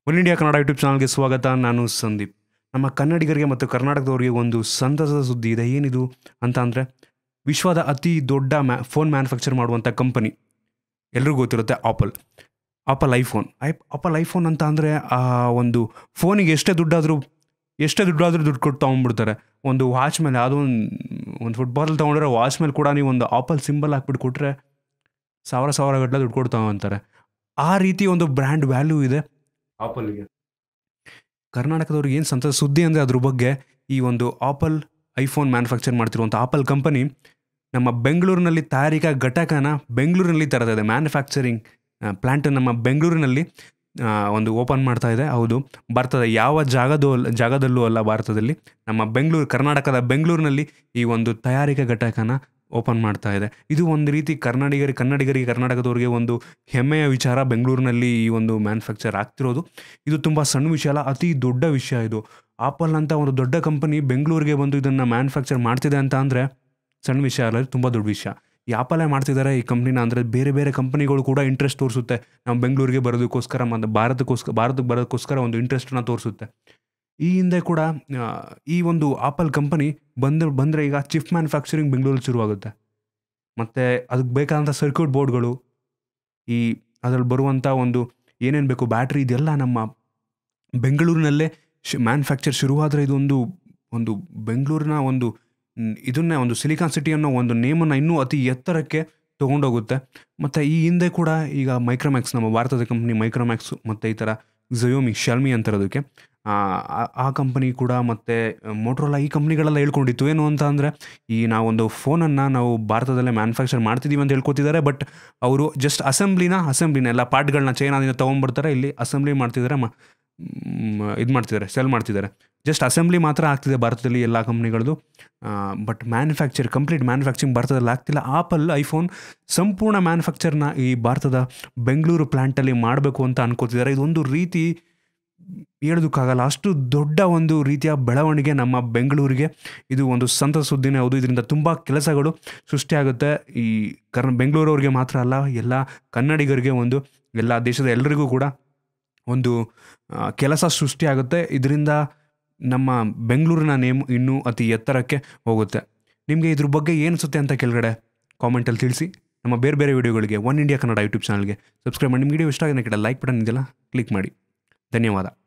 One India Kannada YouTube ಚಾನಲ್ಗೆ ಸ್ವಾಗತ. ನಾನು ಸಂದೀಪ್. ನಮ್ಮ ಕನ್ನಡಿಗರಿಗೆ ಮತ್ತು ಕರ್ನಾಟಕದವರಿಗೆ ಒಂದು ಸಂತಸದ ಸುದ್ದಿ ಇದೆ. ಏನಿದು ಅಂತ ಅಂದರೆ, ವಿಶ್ವದ ಅತಿ ದೊಡ್ಡ ಫೋನ್ ಮ್ಯಾನುಫ್ಯಾಕ್ಚರ್ ಮಾಡುವಂಥ ಕಂಪನಿ ಎಲ್ರಿಗೂ ಗೊತ್ತಿರುತ್ತೆ, ಆಪಲ್ ಐಫೋನ್ ಅಂತ ಅಂದರೆ ಒಂದು ಫೋನಿಗೆ ಎಷ್ಟೇ ದುಡ್ಡಾದರೂ ದುಡ್ಡು ಕೊಟ್ಟು ತೊಗೊಂಡ್ಬಿಡ್ತಾರೆ. ಒಂದು ವಾಚ್ ಮೇಲೆ, ಯಾವುದೋ ಒಂದು ಫುಟ್ಬಾಲ್ ತೊಗೊಂಡ್ರೆ ವಾಚ್ ಮೇಲೆ ಕೂಡ ನೀವು ಒಂದು ಆಪಲ್ ಸಿಂಬಲ್ ಹಾಕ್ಬಿಟ್ಟು ಕೊಟ್ಟರೆ ಸಾವಿರ ಗಟ್ಟಲೆ ದುಡ್ಡು ಕೊಟ್ಟು ತೊಗೊಂತಾರೆ. ಆ ರೀತಿ ಒಂದು ಬ್ರ್ಯಾಂಡ್ ವ್ಯಾಲ್ಯೂ ಇದೆ ಆಪಲ್ಗೆ. ಕರ್ನಾಟಕದವ್ರಿಗೆ ಏನು ಸಂತಸ ಸುದ್ದಿ ಅಂದರೆ ಅದ್ರ ಬಗ್ಗೆ, ಈ ಒಂದು ಐಫೋನ್ ಮ್ಯಾನುಫ್ಯಾಕ್ಚರ್ ಮಾಡ್ತಿರುವಂಥ ಆಪಲ್ ಕಂಪನಿ ನಮ್ಮ ಬೆಂಗಳೂರಿನಲ್ಲಿ ತಯಾರಿಕಾ ಘಟಕನ ಬೆಂಗಳೂರಿನಲ್ಲಿ ತರ್ತಾ ಇದೆ. ಮ್ಯಾನುಫ್ಯಾಕ್ಚರಿಂಗ್ ಪ್ಲ್ಯಾಂಟ್ ನಮ್ಮ ಬೆಂಗಳೂರಿನಲ್ಲಿ ಒಂದು ಓಪನ್ ಮಾಡ್ತಾ ಇದೆ. ಹೌದು, ಭಾರತದ ಯಾವ ಜಾಗದಲ್ಲೂ ಅಲ್ಲ, ಭಾರತದಲ್ಲಿ ನಮ್ಮ ಕರ್ನಾಟಕದ ಬೆಂಗಳೂರಿನಲ್ಲಿ ಈ ಒಂದು ತಯಾರಿಕಾ ಘಟಕನ ಓಪನ್ ಮಾಡ್ತಾ ಇದೆ. ಇದು ಒಂದು ರೀತಿ ಕನ್ನಡಿಗರಿಗೆ ಕರ್ನಾಟಕದವ್ರಿಗೆ ಒಂದು ಹೆಮ್ಮೆಯ ವಿಚಾರ. ಬೆಂಗಳೂರಿನಲ್ಲಿ ಈ ಒಂದು ಮ್ಯಾನುಫ್ಯಾಕ್ಚರ್ ಆಗ್ತಿರೋದು ಇದು ತುಂಬ ಸಣ್ಣ ವಿಷಯ ಅಲ್ಲ, ಅತಿ ದೊಡ್ಡ ವಿಷಯ. ಇದು ಆಪಲ್ ಅಂತ ಒಂದು ದೊಡ್ಡ ಕಂಪನಿ ಬೆಂಗಳೂರಿಗೆ ಬಂದು ಇದನ್ನು ಮ್ಯಾನುಫ್ಯಾಕ್ಚರ್ ಮಾಡ್ತಿದೆ ಅಂತ ಅಂದರೆ ಸಣ್ಣ ವಿಷಯ ಅಲ್ಲ, ತುಂಬ ದೊಡ್ಡ ವಿಷಯ. ಈ ಆಪಲ್ಲೇ ಮಾಡ್ತಿದ್ದಾರೆ ಈ ಕಂಪ್ನಿನ ಅಂದರೆ ಬೇರೆ ಕಂಪನಿಗಳು ಕೂಡ ಇಂಟ್ರೆಸ್ಟ್ ತೋರಿಸುತ್ತೆ. ನಾವು ಬೆಂಗಳೂರಿಗೆ ಬರೋದಕ್ಕೋಸ್ಕರ ಮತ್ತು ಭಾರತಕ್ಕೆ ಬರೋದಕ್ಕೋಸ್ಕರ ಒಂದು ಇಂಟ್ರೆಸ್ಟನ್ನು ತೋರಿಸುತ್ತೆ. ಈ ಹಿಂದೆ ಕೂಡ ಈ ಒಂದು ಆಪಲ್ ಕಂಪನಿ ಬಂದರೆ ಈಗ ಚಿಪ್ ಮ್ಯಾನುಫ್ಯಾಕ್ಚರಿಂಗ್ ಬೆಂಗಳೂರಲ್ಲಿ ಶುರುವಾಗುತ್ತೆ. ಮತ್ತು ಅದಕ್ಕೆ ಬೇಕಾದಂಥ ಸರ್ಕ್ಯೂಟ್ ಬೋರ್ಡ್ಗಳು, ಅದರಲ್ಲಿ ಬರುವಂಥ ಒಂದು ಏನೇನು ಬೇಕು, ಬ್ಯಾಟ್ರಿ, ಇದೆಲ್ಲ ನಮ್ಮ ಬೆಂಗಳೂರಿನಲ್ಲೇ ಮ್ಯಾನುಫ್ಯಾಕ್ಚರ್ ಶುರುವಾದರೆ ಒಂದು ಬೆಂಗಳೂರಿನ ಒಂದು ಸಿಲಿಕಾನ್ ಸಿಟಿ ಅನ್ನೋ ಒಂದು ನೇಮನ್ನು ಇನ್ನೂ ಅತಿ ಎತ್ತರಕ್ಕೆ ತೊಗೊಂಡೋಗುತ್ತೆ. ಮತ್ತು ಈ ಹಿಂದೆ ಕೂಡ ಈಗ ಮೈಕ್ರೋಮ್ಯಾಕ್ಸ್, ನಮ್ಮ ಭಾರತದ ಕಂಪ್ನಿ ಮೈಕ್ರೋಮ್ಯಾಕ್ಸು, ಮತ್ತು ಈ ಥರ ಶಾಲ್ಮಿ ಅಂತಿರೋದಕ್ಕೆ ಆ ಕಂಪನಿ ಕೂಡ, ಮತ್ತು ಮೋಟ್ರೋಲಾ, ಈ ಕಂಪ್ನಿಗಳೆಲ್ಲ ಹೇಳ್ಕೊಂಡಿತ್ತು ಏನು ಅಂತ ಅಂದರೆ, ಈ ನಾವೊಂದು ಫೋನನ್ನು ನಾವು ಭಾರತದಲ್ಲೇ ಮ್ಯಾನುಫ್ಯಾಕ್ಚರ್ ಮಾಡ್ತಿದ್ದೀವಿ ಅಂತ ಹೇಳ್ಕೊತಿದ್ದಾರೆ. ಬಟ್ ಅವರು ಜಸ್ಟ್ ಅಸೆಂಬ್ಲಿನ ಎಲ್ಲ ಪಾರ್ಟ್ಗಳನ್ನ ಚೈನಾದಿಂದ ತೊಗೊಂಡ್ಬರ್ತಾರೆ, ಇಲ್ಲಿ ಅಸೆಂಬ್ಲಿ ಮಾಡ್ತಿದ್ದಾರೆ, ಸೆಲ್ ಮಾಡ್ತಿದ್ದಾರೆ. ಜಸ್ಟ್ ಅಸೆಂಬ್ಲಿ ಮಾತ್ರ ಆಗ್ತಿದೆ ಭಾರತದಲ್ಲಿ ಎಲ್ಲ ಕಂಪ್ನಿಗಳದ್ದು. ಬಟ್ ಕಂಪ್ಲೀಟ್ ಮ್ಯಾನುಫ್ಯಾಕ್ಚರಿಂಗ್ ಭಾರತದಲ್ಲಿ ಆಗ್ತಿಲ್ಲ. ಐಫೋನ್ ಸಂಪೂರ್ಣ ಮ್ಯಾನುಫ್ಯಾಕ್ಚರ್ನ ಈ ಭಾರತದ ಬೆಂಗಳೂರು ಪ್ಲ್ಯಾಂಟಲ್ಲಿ ಮಾಡಬೇಕು ಅಂತ ಅನ್ಕೋತಿದ್ದಾರೆ. ಇದೊಂದು ರೀತಿ ಹೇಳೋದಕ್ಕಾಗಲ್ಲ, ಅಷ್ಟು ದೊಡ್ಡ ಒಂದು ರೀತಿಯ ಬೆಳವಣಿಗೆ ನಮ್ಮ ಬೆಂಗಳೂರಿಗೆ. ಇದು ಒಂದು ಸಂತಸ ಸುದ್ದಿನೇ ಹೌದು. ಇದರಿಂದ ತುಂಬ ಕೆಲಸಗಳು ಸೃಷ್ಟಿಯಾಗುತ್ತೆ. ಈ ಬೆಂಗಳೂರವ್ರಿಗೆ ಮಾತ್ರ ಅಲ್ಲ, ಎಲ್ಲ ಕನ್ನಡಿಗರಿಗೆ, ಎಲ್ಲ ದೇಶದ ಎಲ್ಲರಿಗೂ ಕೂಡ ಒಂದು ಕೆಲಸ ಸೃಷ್ಟಿಯಾಗುತ್ತೆ. ಇದರಿಂದ ನಮ್ಮ ಬೆಂಗಳೂರಿನ ನೇಮ್ ಇನ್ನೂ ಅತಿ ಎತ್ತರಕ್ಕೆ ಹೋಗುತ್ತೆ. ನಿಮಗೆ ಇದ್ರ ಬಗ್ಗೆ ಏನಿಸುತ್ತೆ ಅಂತ ಕೆಳಗಡೆ ಕಾಮೆಂಟಲ್ಲಿ ತಿಳಿಸಿ. ನಮ್ಮ ಬೇರೆ ವಿಡಿಯೋಗಳಿಗೆ ಒನ್ ಇಂಡಿಯಾ ಕನ್ನಡ ಯೂಟ್ಯೂಬ್ ಚಾನಲ್ಗೆ ಸಬ್ಸ್ಕ್ರೈಬ್ ಮಾಡಿ. ನಿಮ್ಗೆ ವಿಡಿಯೋ ಇಷ್ಟ ಆಗಿದ್ರೆ ಲೈಕ್ ಬಟನ್ ಇದೆಯಲ್ಲ, ಕ್ಲಿಕ್ ಮಾಡಿ. ಧನ್ಯವಾದ.